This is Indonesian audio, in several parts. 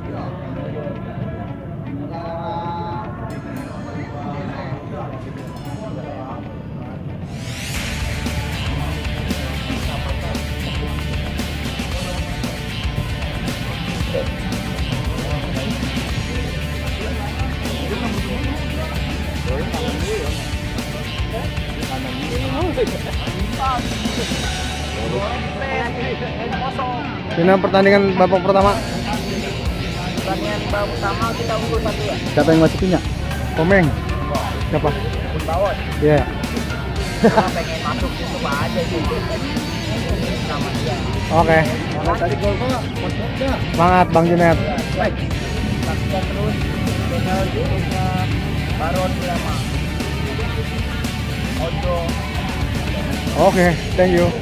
Ini pertandingan babak pertama. Pertandingan babak pertama kita unggul 1 ya. Siapa yang masukinnya? Komeng. Siapa? Bawon. Iya. Pengen masuk itu aja sih. Sama dia. Oke. Tadi gol kok. Semangat Bang Junet. Baik. Saksikan terus channel YouTube-nya Baron Drama. Ojo. Oke, thank you.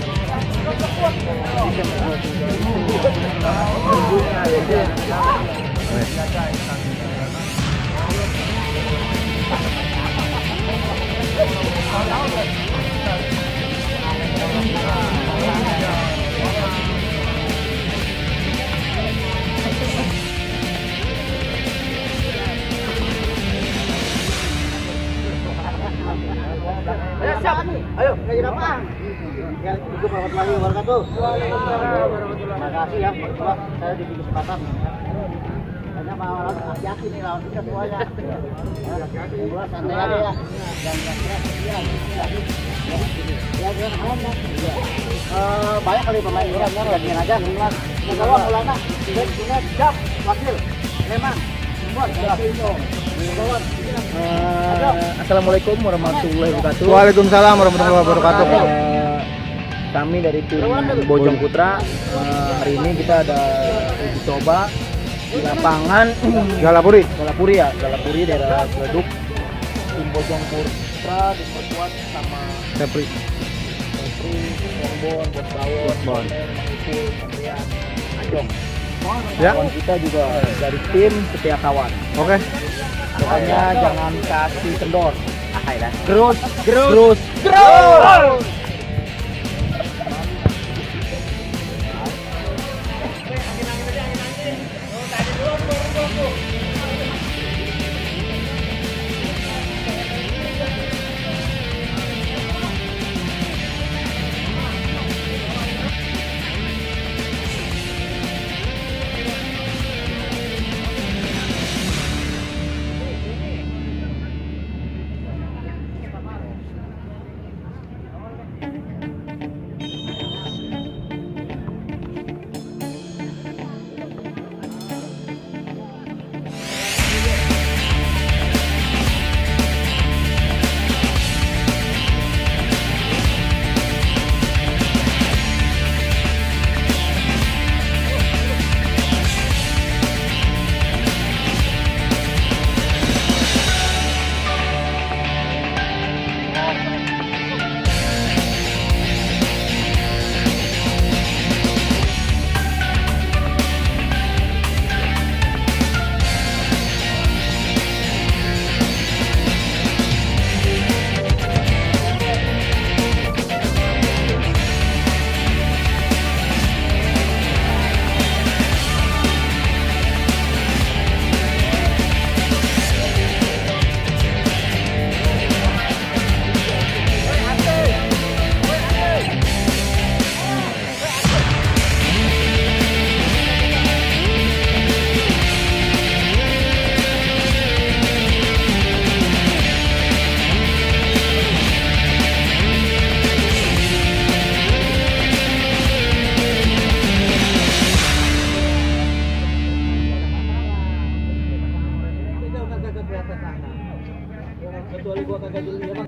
Ayo, ngajar apa? Ya, itu warahmatullahi wabarakatuh. Terima kasih ya, berdua. Saya diberi kesempatan. Hanya mau hati-hati nih lawan kita semuanya. Berdua santai aja ya. Jangan keras. Ya, jangan main ya. Banyak kali pemain Iran ya, gantian aja. Kalau Maulana, Junet, Jab, Wakil, Leman, semua jelas. Assalamualaikum warahmatullahi wabarakatuh. Waalaikumsalam warahmatullahi wabarakatuh. Kami dari tim Bojong Putra. Hari ini kita ada uji coba di lapangan Galapuri daerah Gleduk. Tim Bojong Putra diperkuat sama Sepri. Borbon, Bosbawon, Ipul, Andrian, Ajong. Ya. Kawan kita juga dari tim Setia Kawan. Oke. Pokoknya jangan kasih kendor. Terus. Kecuali gua kagak jeli ya, Bang.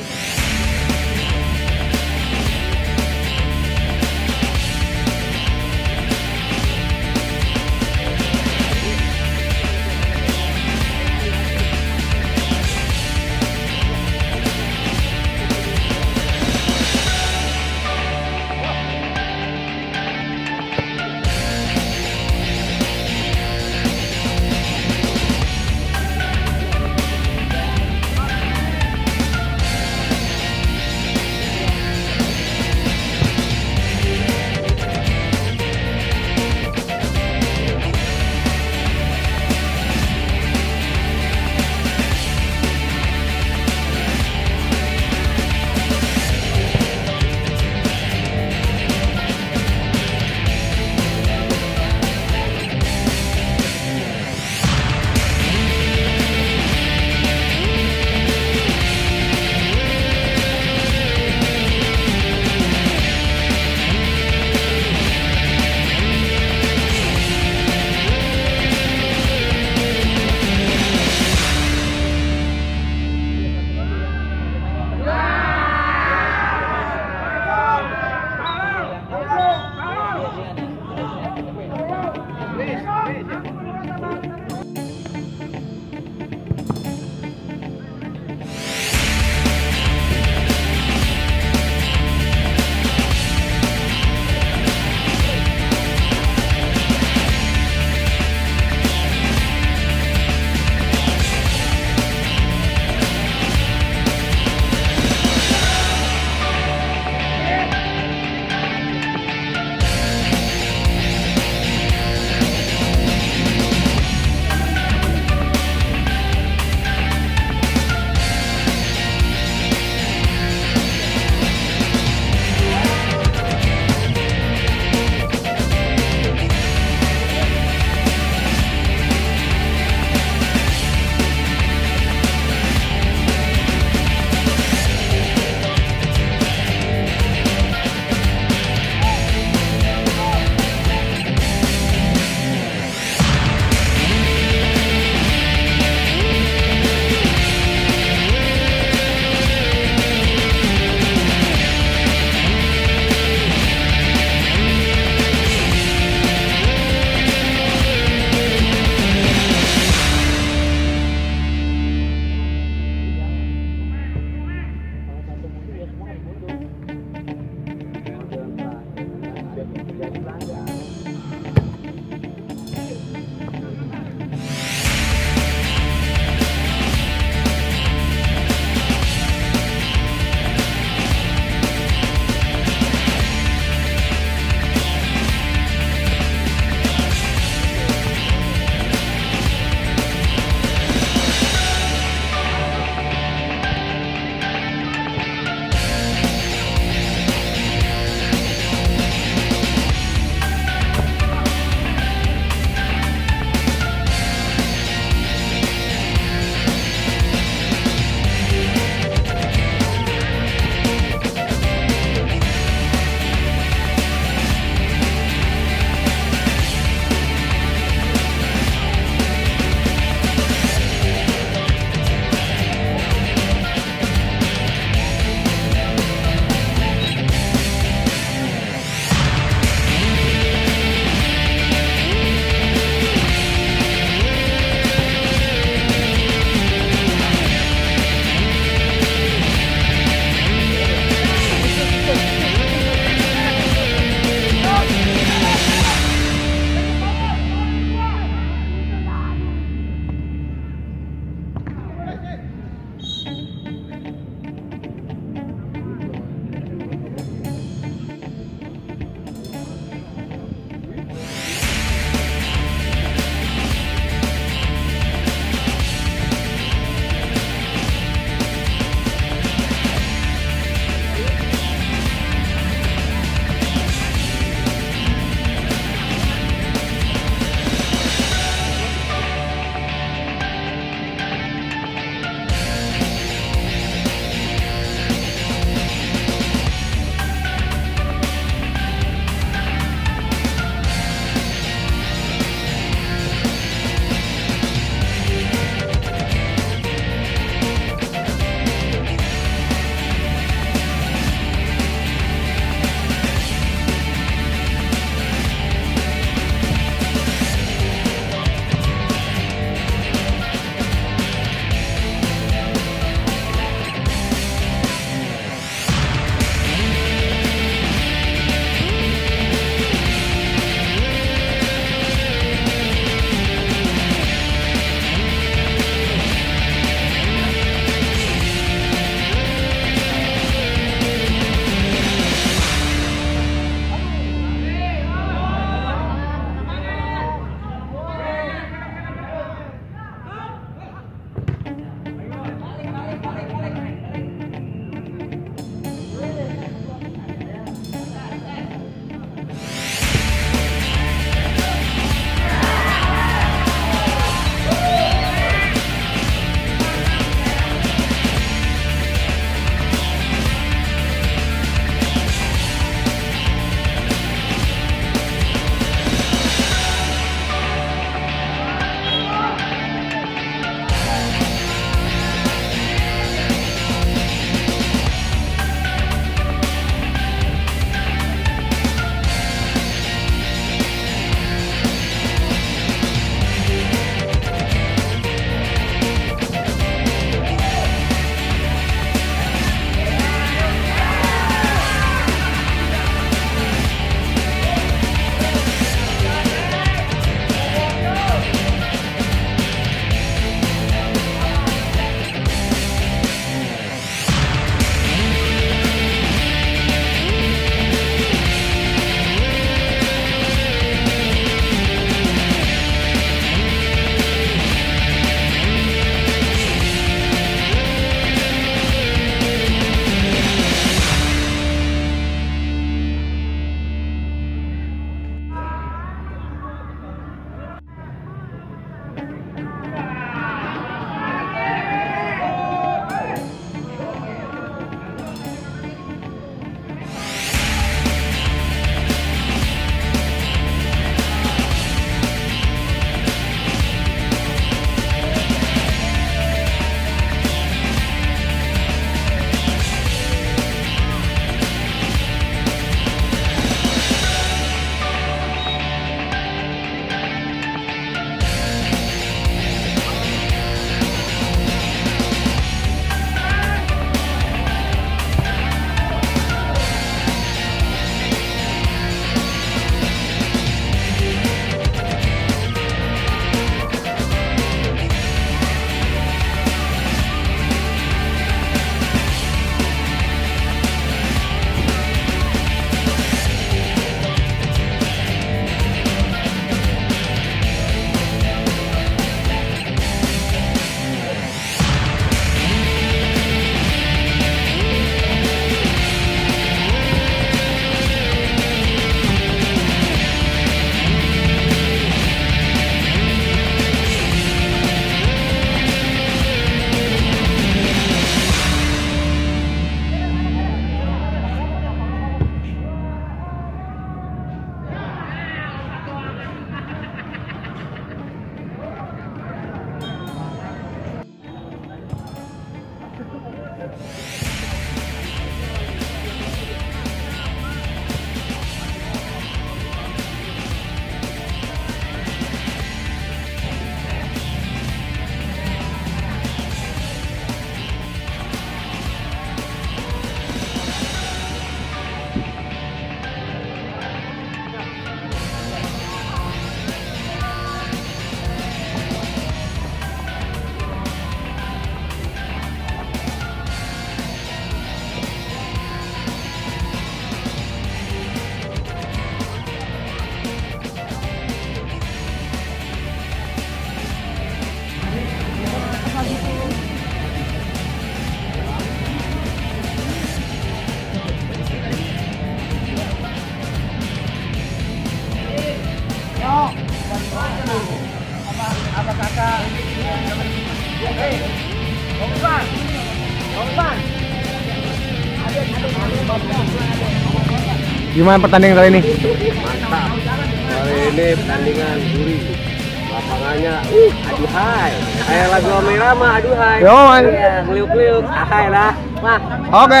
Gimana pertandingan kali ini? Mantap. Hari ini pertandingan juri. Lapangannya aduhai. Kayak lagu Rama aduhai. Yo, man. Iya, ngeliuk-ngeliuk. Ahai lah. Mah. Oke.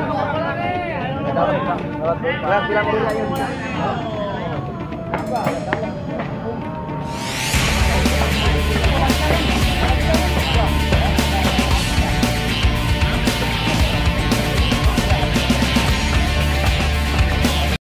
Bilang dulu aja.